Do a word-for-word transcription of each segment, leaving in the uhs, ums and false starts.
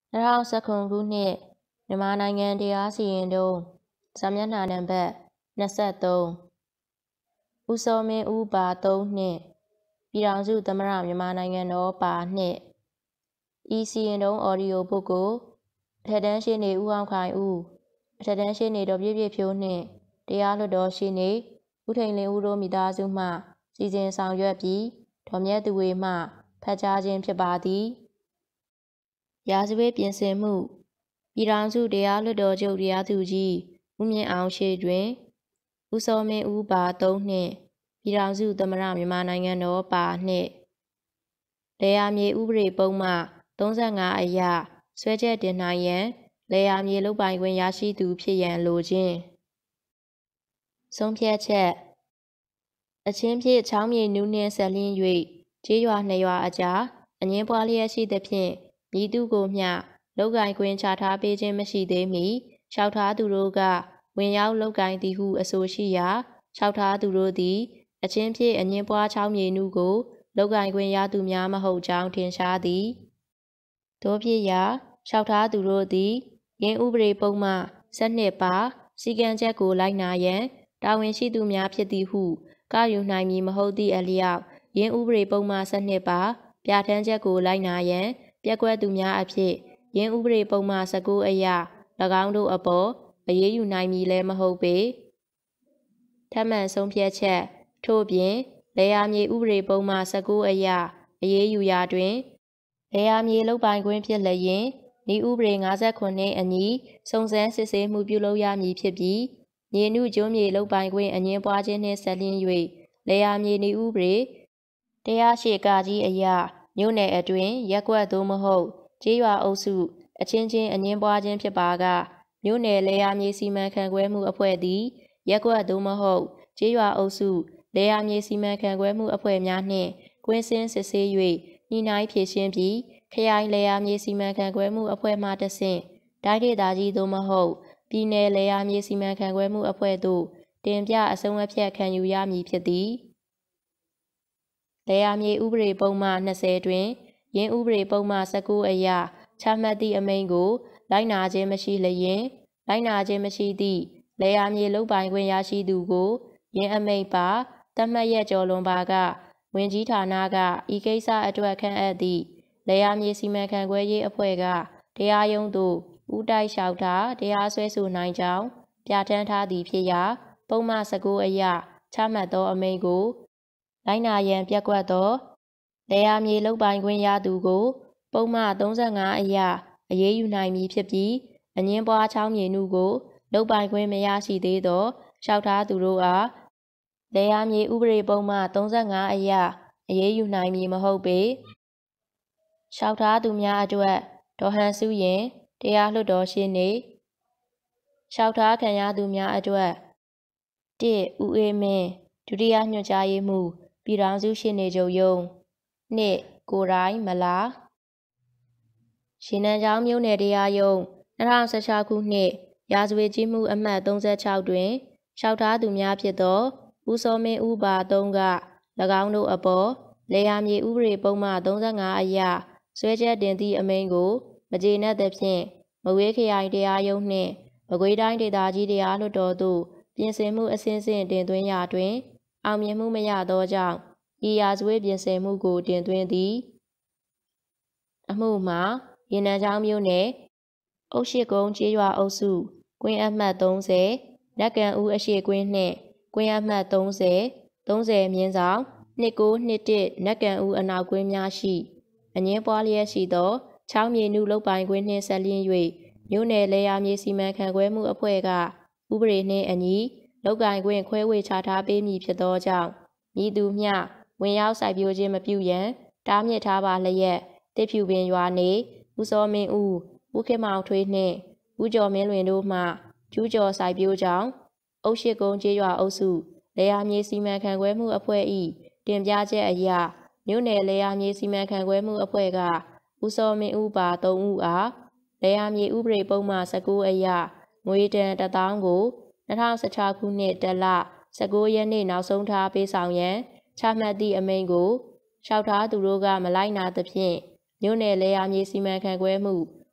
၂၀၁၇ခုနှစ်မြန်မာနိုင်ငံတရားစီရင်တုန်းစာမျက်နှာနံပါတ်၂၃ဦးစောမင်းဦးပါသုံးနှစ်ပြည်ထောင်စုသမ္မတမြန်မာနိုင်ငံတော်ပါနှစ်ဤစီရင်တုန်းအော်ဒီယိုဘုတ်ကိုအထက်တန်းရှေ့နေဦးအောင်ခိုင်ဦးအထက်တန်းရှေ့နေဒေါ်ပြည့်ပြည့်ဖြိုးနှင့်တရားလွှတ်တော်ရှေ့နေဦးထိန်လင်းဦးတို့မိသားစုမှစီစဉ်ဆောင်ရွက်ပြီးဒေါ်မြတ်သူဝေမှဖတ်ကြားခြင်းဖြစ်ပါသည်ရာဇဝတ်ပြင်ဆင်မှုပြည်ထောင်စုတရားလွှတ်တော်ချုပ်တရားသူကြီးဦးမြင့်အောင်ရှေ့တွင်ဦးစောမင်းဦးပါသုံးနှစ်ပြည်ထောင်စုသမ္မတမြန်မာနိုင်ငံတော်ပါနှစ်လယ်ယာမြေဥပဒေပုံမှသုံးဆ၅အရဆွဲချက်တင်နိုင်ရန်လယ်ယာမြေလုပ်ပိုင်ခွင့်ရရှိသူဖြစ်ရန်လိုခြင်းဆုံးဖြတ်ချက်အချင်းဖြင့်ချောင်းမြေနူးနှင့်ဆက်လျင်း၍ကျေးရွာနှစ်ရွာအကြားအငင်းပွားလျက်ရှိသဖြင့်မည်သူကိုမျှလုပ်ကိုင်ခွင့်ချထားပေးခြင်းမရှိသေးမီလျှောက်ထားသူတို့ကဝင်ရောက်လုပ်ကိုင်သည်ဟုအဆိုရှိရာလျှောက်ထားသူတို့သည်အချင်းဖြင့်အငင်းပွားချောင်းမြေနူးကိုလုပ်ကိုင်ခွင့်ရသူများမဟုတ်ကြောင်းထင်ရှားသည်သို့ဖြစ်ရာလျှောက်ထားသူတို့သည်ယင်းဥပဒေပုံမှ၁၂ပါစည်းကမ်းချက်ကိုလိုက်နာရန်တာဝန်ရှိသူများဖြစ်သည်ဟုကောက်ယူနိုင်မည်မဟုတ်သည့်အလျောက်ယင်းဥပဒေပုံမှ၁၂ပါပြဋ္ဌာန်းချက်ကိုလိုက်နာရန်ပျက်ကွက်သူများအဖြစ်ယင်းဥပဒေပုံမှ၁၉အရ၎င်းတို့အပေါ်အရေးယူနိုင်မည်လည်းမဟုတ်ပေထပ်မံဆုံးဖြတ်ချက်ထို့ပြင်လယ်ယာမြေဥပဒေပုံမှ၁၉အရအရေးယူရာတွင်လယ်ယာမြေလုပ်ပိုင်ခွင့်ဖြစ်လျင်ဤဥပဒေ၅၇နှင့်အညီစုံစမ်းစစ်ဆေးမှုပြုလုပ်ရမည်ဖြစ်ပြီးမြေနုကျွန်းမြေလုပ်ပိုင်ခွင့်အငင်းပွားခြင်းနှင့်ဆက်လျင်း၍လယ်ယာမြေနည်းဥပဒေ၁၀၈ကကြီးအရမြို့နယ်အတွင်းရပ်ကွက်သို့မဟုတ်ကျေးရွာအုပ်စုအချင်းချင်းအငင်းပွားခြင်းဖြစ်ပါကမြို့နယ်လယ်ယာမြေစီမံခန့်ခွဲမှုအဖွဲ့သည်ရပ်ကွက်သို့မဟုတ်ကျေးရွာအုပ်စုလယ်ယာမြေစီမံခန့်ခွဲမှုအဖွဲ့များနှင့်ကွင်းဆင်းစစ်ဆေး၍ညှိနှိုင်းဖြေရှင်းပြီးခရိုင်လယ်ယာမြေစီမံခန့်ခွဲမှုအဖွဲ့မှတဆင့်တိုင်းဒေသကြီးသို့မဟုတ်ပြည်နယ်လယ်ယာမြေစီမံခန့်ခွဲမှုအဖွဲ့သို့တင်ပြအဆုံးအဖြတ်ခံယူရမည်ဖြစ်သည်လယ်ယာမြေဥပဒေပုံမှ၂၀တွင်ယင်းဥပဒေပုံမှ၁၉အရချမှတ်သည့်အမိန့်ကိုလိုက်နာခြင်းမရှိလျင်လိုက်နာခြင်းမရှိသည့်လယ်ယာမြေလုပ်ပိုင်ခွင့်ရရှိသူကိုယင်းအမိန့်ပါသတ်မှတ်ရက်ကျော်လွန်ပါကဝန်ကြီးဌာနကဤကိစ္စအတွက်ခန့်အပ်သည့်လယ်ယာမြေစီမံခန့်ခွဲရေးအဖွဲ့ကတရားရုံးသို့ဦးတိုက်လျှောက်ထားတရားစွဲဆိုနိုင်ကြောင်းပြဋ္ဌာန်းထားသည်ဖြစ်ရာပုံမှ၁၉အရချမှတ်သောအမိန့်ကိုလိုက်နာရန်ပျက်ကွက်သောလယ်ယာမြေလုပ်ပိုင်ခွင့်ရသူကိုပုံမှ၃၅အရအရေးယူနိုင်မည်ဖြစ်ပြီးအငင်းပွားချောင်းမြေနုကိုလုပ်ပိုင်ခွင့်မရရှိသေးသောလျှောက်ထားသူတို့အားလယ်ယာမြေဥပဒေပုံမှ၃၅အရအရေးယူနိုင်မည်မဟုတ်ပေလျှောက်ထားသူများအတွက်ဒေါ်ဟန်စုရင်တရားလွှတ်တော်ရှေ့နေလျှောက်ထားခံရသူများအတွက်၁ဦးအေးမင်းဒုတိယညွှန်ကြားရေးမှူးပြည်ထောင်စုရှေ့နေချုပ်ရုံး၂ကိုရိုင်းမလာရေနံချောင်းမြို့နယ်တရားရုံး၂၀၁၆ခုနှစ်ရာဇဝတ်ကြီးမှုအမှတ်၃၆တွင်လျှောက်ထားသူများဖြစ်သောဦးစောမင်းဦးပါသုံးက၎င်းတို့အပေါ်လယ်ယာမြေဥပဒေပုံမှ၃၅အရဆွဲချက်တင်သည့်အမိန့်ကိုမကျေနပ်သဖြင့်မကွေးခရိုင်တရားရုံးနှင့်မကွေးတိုင်းဒေသကြီးတရားလွှတ်တော်သို့ပြင်ဆင်မှုအဆင့်ဆင့်တင်သွင်းရာတွင်အောင်မြင်မှုမရသောကြောင့်ဤရာဇဝတ်ပြင်ဆင်မှုကိုတင်သွင်းသည်အမှုမှာရေနံချောင်းမြို့နယ်အုတ်ရှိကုန်းကျေးရွာအုပ်စုကွင်းအမှတ်၃၀နက်ကန်ဦးအရှိကွင်းနှင့်ကွင်းအမှတ်၃၀ ၃၀မြင်းဆောင်၂၉၂၁နက်ကန်ဦးအနောက်ကွင်းများရှိအငင်းပွားလျက်ရှိသောချောင်းမြေနုလုပ်ပိုင်ခွင့်နှင့်ဆက်လျင်း၍မြို့နယ်လယ်ယာမြေစီမံခန့်ခွဲမှုအဖွဲ့ကဥပဒေနှင့်အညီလုပ်ကိုင်ခွင့်ခွဲဝေချထားပေးမည်ဖြစ်သောကြောင့်မည်သူမျှဝင်ရောက်စိုက်ပျိုးခြင်းမပြုရန်တားမြစ်ထားပါလျက်တစ်ဖြူပင်ရွာနေဦးစောမင်းဦးဦးခင်မောင်ထွေးနှင့်ဦးကျော်မင်းလွင်တို့မှကျူးကျော်စိုက်ပျိုးကြောင်းအုတ်ရှိကုန်းကျေးရွာအုပ်စုလယ်ယာမြေစီမံခန့်ခွဲမှုအဖွဲ့၏တင်ပြချက်အရမြို့နယ်လယ်ယာမြေစီမံခန့်ခွဲမှုအဖွဲ့ကဦးစောမင်းဦးပါ၃ဦးအားလယ်ယာမြေဥပဒေပုံမှ၁၉အရငွေတန်တစ်သောင်းကို၂၀၁၆ခုနှစ်တလ၁၉ရက်နေ့နောက်ဆုံးထားပေးဆောင်ရန်ချမှတ်သည့်အမိန့်ကိုလျှောက်ထားသူတို့ကမလိုက်နာသဖြင့်မြို့နယ်လယ်ယာမြေစီမံခန့်ခွဲမှု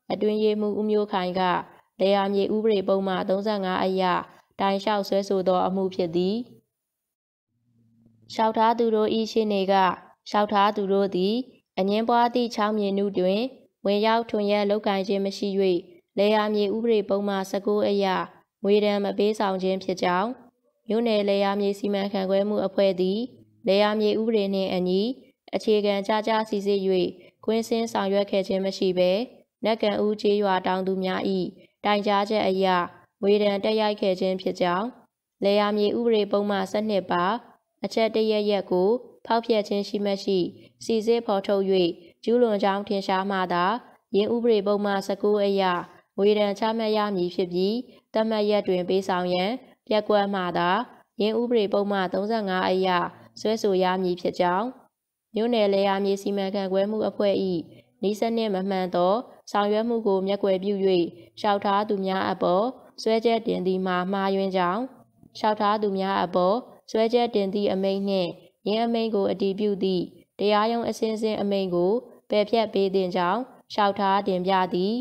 အတွင်းရေးမှူးဦးမျိုးခိုင်ကလယ်ယာမြေဥပဒေပုံမှန်သုံးဆယ့်ငါးအရတိုင်လျှောက်ဆွဲဆိုသောအမှုဖြစ်သည်လျှောက်ထားသူတို့၏ရှေ့နေကလျှောက်ထားသူတို့သည်အငင်းပွားသည့်ချောင်းမြေနုတွင်ဝင်ရောက်ထွန်ရက်လုပ်ကိုင်ခြင်းမရှိ၍လယ်ယာမြေဥပဒေပုံမှန်၁၉အရငွေဒဏ်မပေးဆောင်ခြင်းဖြစ်ကြောင်းမြို့နယ်လယ်ယာမြေစီမံခန့်ခွဲမှုအဖွဲ့သည်လယ်ယာမြေဥပဒေနှင့်အညီအခြေခံကြကြစီစစ်၍ကွင်းဆင်းဆောင်ရွက်ခဲ့ခြင်းမရှိဘဲနက်ကန်ဦးကျေးရွာတောင်သူများ၏တိုင်ကြားချက်အရငွေဒဏ်တက်ရိုက်ခဲ့ခြင်းဖြစ်ကြောင်းလယ်ယာမြေဥပဒေပုံမှန်၁၂ပါအချက်တရရက်ကိုဖောက်ဖျက်ခြင်းရှိမရှိစီစစ်ဖော်ထုတ်၍ကျူးလွန်ကြောင်းထင်ရှားမှသာယင်းဥပဒေပုံမှန်၁၉အရငွေဒဏ်ချမှတ်ရမည်ဖြစ်ပြီးသတ်မှတ်ရက်တွင်ပေးဆောင်ရန်ပျက်ကွက်မှသာယင်းဥပဒေပုံမှန်၃၅အရဆွဲဆိုရမည်ဖြစ်ကြောင်းမြို့နယ်လယ်ယာမြေစီမံခန့်ခွဲမှုအဖွဲ့၏ဤစနစ်မမှန်သောဆောင်ရွက်မှုကိုမျက်ကွယ်ပြု၍လျှောက်ထားသူများအပေါ်ဆွဲချက်တင်သည်မှာမှားယွင်းကြောင်းလျှောက်ထားသူများအပေါ်ဆွဲချက်တင်သည့်အမိန့်နှင့်ယင်းအမိန့်ကိုအတည်ပြုသည့်တရားရုံးအစဉ်စဉ်အမိန့်ကိုပယ်ဖျက်ပေးသင့်ကြောင်းလျှောက်ထားတင်ပြသည်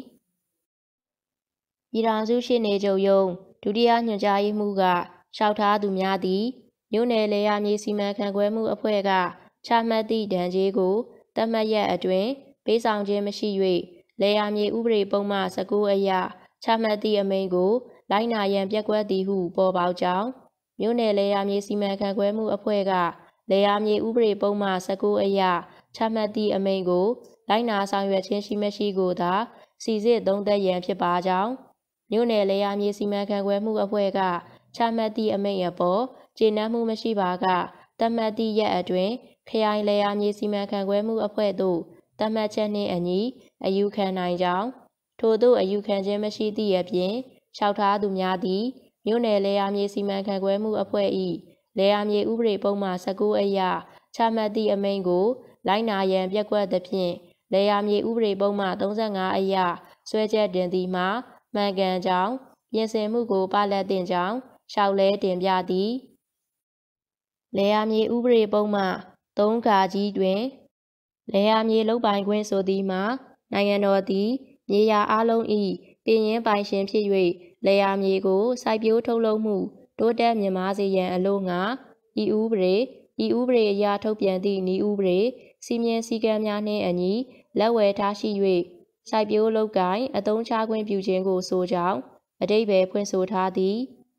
ပြည်ထောင်စုရှေ့နေချုပ်ရုံးဒုတိယညွှန်ကြားရေးမှူးကလျှောက်ထားသူများသည်မြို့နယ်လယ်ယာမြေစီမံခန့်ခွဲမှုအဖွဲ့ကချမှတ်သည့်ဒဏ်ကြေးကိုသတ်မှတ်ရက်အတွင်းပေးဆောင်ခြင်းမရှိ၍လယ်ယာမြေဥပဒေပုံမှန်၁၉အရချမှတ်သည့်အမိန့်ကိုလိုက်နာရန်ပျက်ကွက်သည်ဟုပေါ်ပေါက်ကြောင်းမြို့နယ်လယ်ယာမြေစီမံခန့်ခွဲမှုအဖွဲ့ကလယ်ယာမြေဥပဒေပုံမှန်၁၉အရချမှတ်သည့်အမိန့်ကိုလိုက်နာဆောင်ရွက်ခြင်းရှိမရှိကိုသာစီစစ်သုံးသပ်ရန်ဖြစ်ပါကြောင်းမြို့နယ်လယ်ယာမြေစီမံခန့်ခွဲမှုအဖွဲ့ကချမှတ်သည့်အမိန့်အပေါ်ကျေနပ်မှုမရှိပါကသတ်မှတ်သည့်ရက်အတွင်းခရိုင်လယ်ယာမြေစီမံခန့်ခွဲမှုအဖွဲ့သို့သတ်မှတ်ချက်နှင့်အညီအယူခံနိုင်ကြောင်းထို့သို့အယူခံခြင်းမရှိသည့်အပြင်လျှောက်ထားသူများသည်မြို့နယ်လယ်ယာမြေစီမံခန့်ခွဲမှုအဖွဲ့၏လယ်ယာမြေဥပဒေပုံမှန်၁၉အရချမှတ်သည့်အမိန့်ကိုလိုက်နာရန်ပျက်ကွက်သဖြင့်လယ်ယာမြေဥပဒေပုံမှန်၃၅အရဆွဲချက်တင်သည်မှာမှန်ကန်ကြောင်းပြင်ဆင်မှုကိုပလတ်သင့်ကြောင်းလျှောက်လဲတင်ပြသည်လယ်ယာမြေဥပဒေပုံမှန်၃ခါကြီးတွင်လယ်ယာမြေလုပ်ပိုင်ခွင့်ဆိုသည်မှာနိုင်ငံတော်သည်မြေယာအလုံး၏ပြည်ရင်းပိုင်ရှင်ဖြစ်၍လယ်ယာမြေကိုစိုက်ပျိုးထုတ်လုပ်မှုတိုးတက်မြင့်မားစေရန်အလို့ငှာဤဥပဒေဤဥပဒေအရထုတ်ပြန်သည့်နည်းဥပဒေစီမင်းစည်းကမ်းများနှင့်အညီလက်ဝယ်ထားရှိ၍စိုက်ပျိုးလုပ်ကိုင်အသုံးချခွင့်ပြုခြင်းကိုဆိုကြောင်းအဓိပ္ပာယ်ဖွင့်ဆိုထားသည်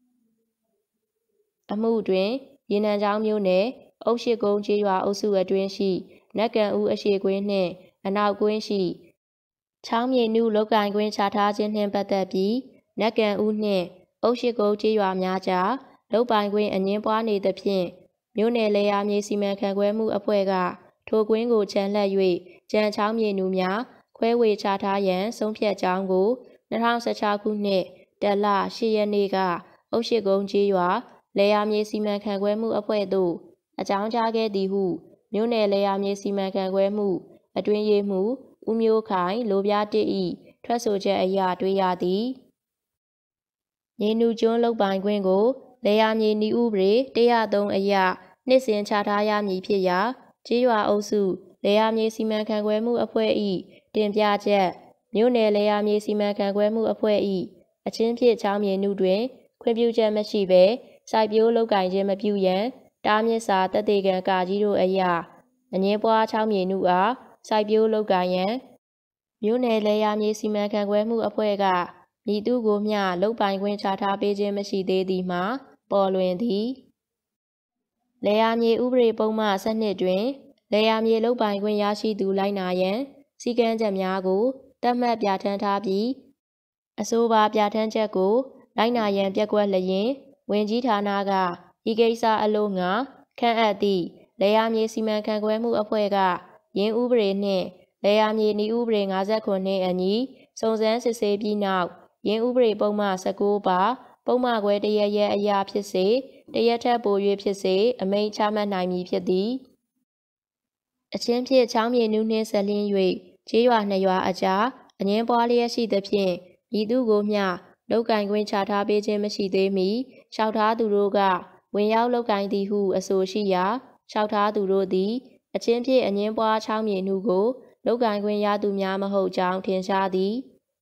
အမှုတွင်ရေနံချောင်းမြို့နယ်အုပ်ရှိကုန်းကျေးရွာအုပ်စုအတွင်းရှိနက်ကန်ဦးအရှိကွင်းနှင့်အနောက်ကွင်းရှိချောင်းမြေနုလုပ်ကိုင်ခွင့်ချထားခြင်းနှင့်ပတ်သက်ပြီးနက်ကန်ဦးနှင့်အုပ်ရှိကုန်းကျေးရွာများကြားလုပ်ပိုင်ခွင့်အငြင်းပွားနေသဖြင့်မြို့နယ်လယ်ယာမြေစီမံခန့်ခွဲမှုအဖွဲ့ကထိုကွင်းကိုချန်လှပ်၍ကြံချောင်းမြေနုများခွဲဝေချထားရန်ဆုံးဖြတ်ကြောင်းကို၂၀၁၆ခုနှစ်တလ၈ရက်နေ့ကအုပ်ရှိကုန်းကျေးရွာလယ်ယာမြေစီမံခန့်ခွဲမှုအဖွဲ့သို့အကြောင်းကြားခဲ့သည်ဟုမြို့နယ်လယ်ယာမြေစီမံခန့်ခွဲမှုအတွင်းရေးမှူးဦးမျိုးခိုင်လိုပြတစ်၏ထွက်ဆိုချက်အရတွေ့ရသည်မြေနုကျွန်းလုပ်ပိုင်ခွင့်ကိုလယ်ယာမြေနည်းဥပဒေ၁၀၃အရနှစ်စဉ်ချထားရမည်ဖြစ်ရာကျေးရွာအုပ်စုလယ်ယာမြေစီမံခန့်ခွဲမှုအဖွဲ့၏တင်ပြချက်မြို့နယ်လယ်ယာမြေစီမံခန့်ခွဲမှုအဖွဲ့၏အချင်းဖြစ်ချောင်းမြေနုတွင်ခွင့်ပြုချက်မရှိဘဲစိုက်ပျိုးလုပ်ကိုင်ခြင်းမပြုရန်တားမြစ်စာသက်သေခံကာကြီးတို့အရအငြင်းပွားချောင်းမြေနုအားစိုက်ပျိုးလုပ်ကိုင်ရန်မြို့နယ်လယ်ယာမြေစီမံခန့်ခွဲမှုအဖွဲ့ကမည်သူကိုမျှလုပ်ပိုင်ခွင့်ချထားပေးခြင်းမရှိသေးသည်မှာပေါ်လွင်သည်လယ်ယာမြေဥပဒေပုံမှန်၁၂တွင်လယ်ယာမြေလုပ်ပိုင်ခွင့်ရရှိသူလိုက်နာရန်စည်းကမ်းချက်များကိုသတ်မှတ်ပြဋ္ဌာန်းထားပြီးအဆိုပါပြဋ္ဌာန်းချက်ကိုလိုက်နာရန်ပျက်ကွက်လျင်ဝန်ကြီးဌာနကဤကိစ္စအလို့ငှာခန့်အပ်သည့်လယ်ယာမြေစီမံခန့်ခွဲမှုအဖွဲ့ကယင်းဥပဒေနှင့်လယ်ယာမြေနည်းဥပဒေ၅၇နှင့်အညီစုံစမ်းစစ်ဆေးပြီးနောက်ယင်းဥပဒေပုံမှန်၁၉ပါပုံမှန်ခွဲတရက်ရက်အရာဖြစ်စေတရက်ထက်ပို၍ဖြစ်စေအမိန့်ချမှတ်နိုင်မည်ဖြစ်သည်အချင်းဖြစ်ချောင်းမြေနုနှင့်ဆက်လျင်း၍ကျေးရွာနှစ်ရွာအကြားအငြင်းပွားလျက်ရှိသဖြင့်ဤသူကိုမျှလုပ်ကိုင်ခွင့်ချထားပေးခြင်းမရှိသေးမီလျှောက်ထားသူတို့ကဝင်ရောက်လုပ်ကိုင်သည်ဟုအဆိုရှိရာလျှောက်ထားသူတို့သည်အချင်းဖြစ်အငြင်းပွားချောင်းမြေနုကိုလုပ်ကိုင်ခွင့်ရသူများမဟုတ်ကြောင်းထင်ရှားသည်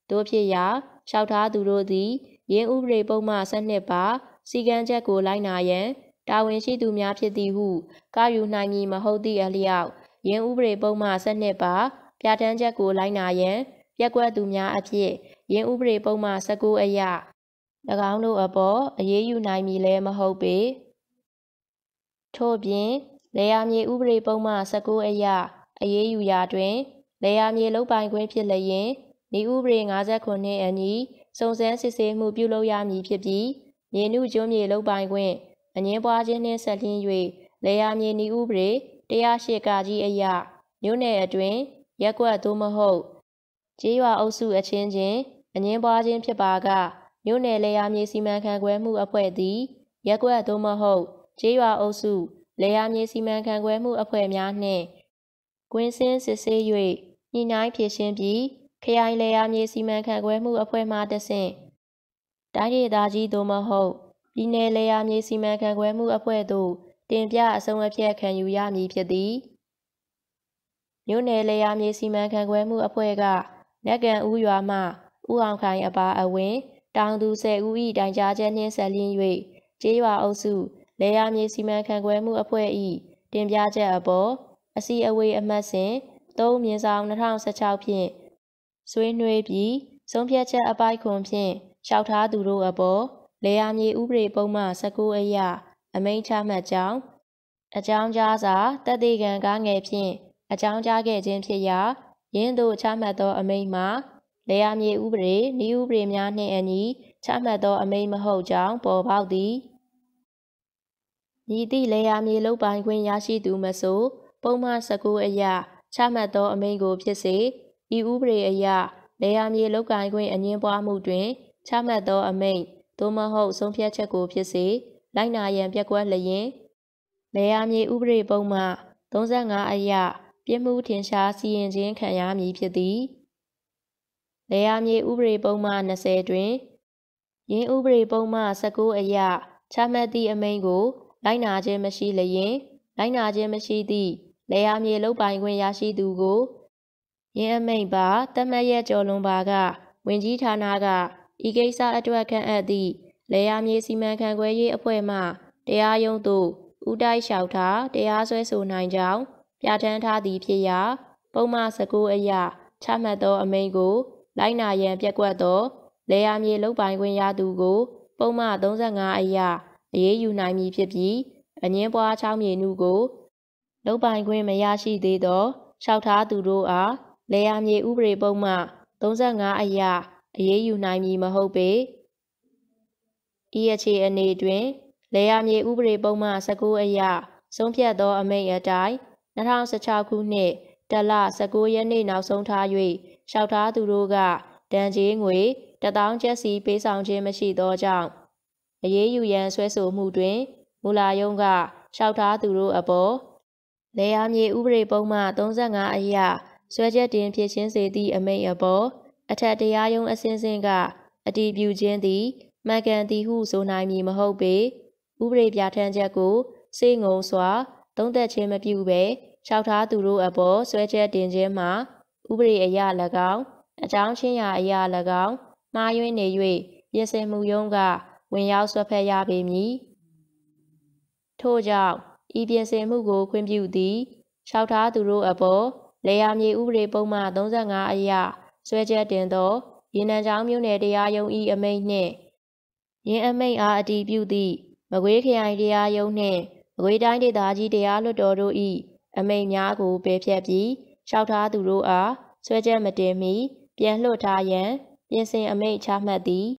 တို့ဖြစ်ရာလျှောက်ထားသူတို့သည်ယင်းဥပဒေပုံမှန်၁၂ပါစည်းကမ်းချက်ကိုလိုက်နာရန်တာဝန်ရှိသူများဖြစ်သည်ဟုကောက်ယူနိုင်မည်မဟုတ်သည့်အလျောက်ယင်းဥပဒေပုံမှန်၁၂ပါပြဋ္ဌာန်းချက်ကိုလိုက်နာရန်ပျက်ကွက်သူများအဖြစ်ယင်းဥပဒေပုံမှန်၁၉အရ၎င်းတို့အပေါ်အရေးယူနိုင်မည်လည်းမဟုတ်ပေထို့ပြင်လယ်ယာမြေဥပဒေပုံမှန်၁၉အရအရေးယူရာတွင်လယ်ယာမြေလုပ်ပိုင်ခွင့်ဖြစ်လျင်ဤဥပဒေ၅ခုနှင့်အညီစုံစမ်းစစ်ဆေးမှုပြုလုပ်ရမည်ဖြစ်ပြီးမြေနုကျွန်းမြေလုပ်ပိုင်ခွင့်အငြင်းပွားခြင်းနှင့်ဆက်လျင်း၍လယ်ယာမြေနည်းဥပဒေ၁၀၈ကကြီးအရမြို့နယ်အတွင်းရပ်ကွက်သို့မဟုတ်ကျေးရွာအုပ်စုအချင်းချင်းအငြင်းပွားခြင်းဖြစ်ပါကမြို့နယ်လယ်ယာမြေစီမံခန့်ခွဲမှုအဖွဲ့သည်ရပ်ကွက်သို့မဟုတ်ကျေးရွာအုပ်စုလယ်ယာမြေစီမံခန့်ခွဲမှုအဖွဲ့များနှင့်ကွင်းဆင်းစစ်ဆေး၍ညှိနှိုင်းဖြေရှင်းပြီးခရိုင်လယ်ယာမြေစီမံခန့်ခွဲမှုအဖွဲ့မှတဆင့်တိုင်းဒေသကြီးသို့မဟုတ်ပြည်နယ်လယ်ယာမြေစီမံခန့်ခွဲမှုအဖွဲ့သို့တင်ပြအဆုံးအဖြတ်ခံယူရမည်ဖြစ်သည်မြို့နယ်လယ်ယာမြေစီမံခန့်ခွဲမှုအဖွဲ့ကနက်ကန်ဦးရွာမှဦးအောင်ခိုင်အပါအဝင်တောင်သူ၁၀ဦး၏တိုင်ကြားချက်နှင့်ဆက်လျင်း၍ကျေးရွာအုပ်စုလယ်ယာမြေစီမံခန့်ခွဲမှုအဖွဲ့၏တင်ပြချက်အပေါ်အစီအဝေးအမှတ်စဉ်၃မြင်းဆောင်၂၀၁၆ဖြင့်ဆွေးနွေးပြီးဆုံးဖြတ်ချက်အပိုက်ခွန်ဖြင့်လျှောက်ထားသူတို့အပေါ်လယ်ယာမြေဥပဒေပုံမှန်၁၉အရအမိန့်ချမှတ်ကြောင်းအကြောင်းကြားစာသက်သေခံကားငယ်ဖြင့်အကြောင်းကြားခဲ့ခြင်းဖြစ်ရာယင်းသို့ချမှတ်သောအမိန့်မှာလယ်ယာမြေဥပဒေနည်းဥပဒေများနှင့်အညီချမှတ်သောအမိန့်မဟုတ်ကြောင်းပေါ်ပေါက်သည်မည်သည့်လယ်ယာမြေလုပ်ပိုင်ခွင့်ရရှိသူမဆိုပုံမှန်၁၉အရချမှတ်သောအမိန့်ကိုဖြစ်စေဤဥပဒေအရလယ်ယာမြေလုပ်ကိုင်ခွင့်အငြင်းပွားမှုတွင်ချမှတ်သောအမိန့်သို့မဟုတ်ဆုံးဖြတ်ချက်ကိုဖြစ်စေလိုက်နာရန်ပျက်ကွက်လျင်လယ်ယာမြေဥပဒေပုံမှန်၃၅အရပြစ်မှုထင်ရှားစီရင်ခြင်းခံရမည်ဖြစ်သည်လယ်ယာမြေဥပဒေပုံမှန်၂၀တွင်ယင်းဥပဒေပုံမှန်၁၉အရချမှတ်သည့်အမိန့်ကိုလိုက်နာခြင်းမရှိလျင်လိုက်နာခြင်းမရှိသည့်လယ်ယာမြေလုပ်ပိုင်ခွင့်ရရှိသူကိုယင်းအမိန့်ပါသတ်မှတ်ရက်ကျော်လွန်ပါကဝန်ကြီးဌာနကဤကိစ္စအတွက်ခန့်အပ်သည့်လယ်ယာမြေစီမံခန့်ခွဲရေးအဖွဲ့မှတရားရုံးသို့ဦးတိုက်လျှောက်ထားတရားစွဲဆိုနိုင်ကြောင်းပြဋ္ဌာန်းထားသည်ဖြစ်ရာပုံမှန်၁၉အရချမှတ်သောအမိန့်ကိုလိုက်နာရန်ပျက်ကွက်သောလယ်ယာမြေလုပ်ပိုင်ခွင့်ရသူကိုပုံမှန်၃၅အရအရေးယူနိုင်မည်ဖြစ်ပြီးအငြင်းပွားချောင်းမြေနုကိုလုပ်ပိုင်ခွင့်မရရှိသေးသောလျှောက်ထားသူတို့အားလယ်ယာမြေဥပဒေပုံမှန်၃၅အရအရေးယူနိုင်မည်မဟုတ်ပေဤအခြေအနေတွင်လယ်ယာမြေဥပဒေပုံမှန်၁၉အရဆုံးဖြတ်သောအမိန့်အတိုင်း၂၀၁၆ခုနှစ်တလ၁၉ရက်နေ့နောက်ဆုံးထား၍လျှောက်ထားသူတို့ကဒဏ်ကြေးငွေတစ်သောင်းကျပ်စီပေးဆောင်ခြင်းမရှိသောကြောင့်အရေးယူရန်ဆွဲဆိုမှုတွင်မူလရုံးကလျှောက်ထားသူတို့အပေါ်လယ်ယာမြေဥပဒေပုံမှန်၃၅အရဆွဲချက်တင်ဖြည့်ရှင်းစေသည့်အမိန့်အပေါ်အထက်တရားရုံးအဆင့်ဆင့်ကအတည်ပြုခြင်းသည်မှန်ကန်သည်ဟုဆိုနိုင်မည်မဟုတ်ပေဥပဒေပြဋ္ဌာန်းချက်ကိုစေငုံစွာသုံးသပ်ခြင်းမပြုဘဲလျှောက်ထားသူတို့အပေါ်ဆွဲချက်တင်ခြင်းမှာဥပဒေအရ၎င်းအကြောင်းချင်းရာအရ၎င်းမှားယွင်းနေ၍ပြင်ဆင်မှုရုံးကဝင်ရောက်ဆွဲဖက်ရပေမည်ထို့ကြောင့်ဤပြင်ဆင်မှုကိုခွင့်ပြုသည်လျှောက်ထားသူတို့အပေါ်လယ်ယာမြေဥပဒေပုံမှန်၃၅အရဆွဲချက်တင်သောရေနံချောင်းမြို့နယ်တရားရုံး၏အမိန့်နှင့်ယင်းအမိန့်အားအတည်ပြုသည့်မကွေးခရိုင်တရားရုံးနှင့်မကွေးတိုင်းဒေသကြီးတရားလွှတ်တော်တို့၏အမိန့်များကိုပယ်ဖျက်ပြီးလျှောက်ထားသူတို့အားဆွဲချက်မတင်မီပြန်လွှတ်ထားရန်ပြင်ဆင်အမိန့်ချမှတ်သည်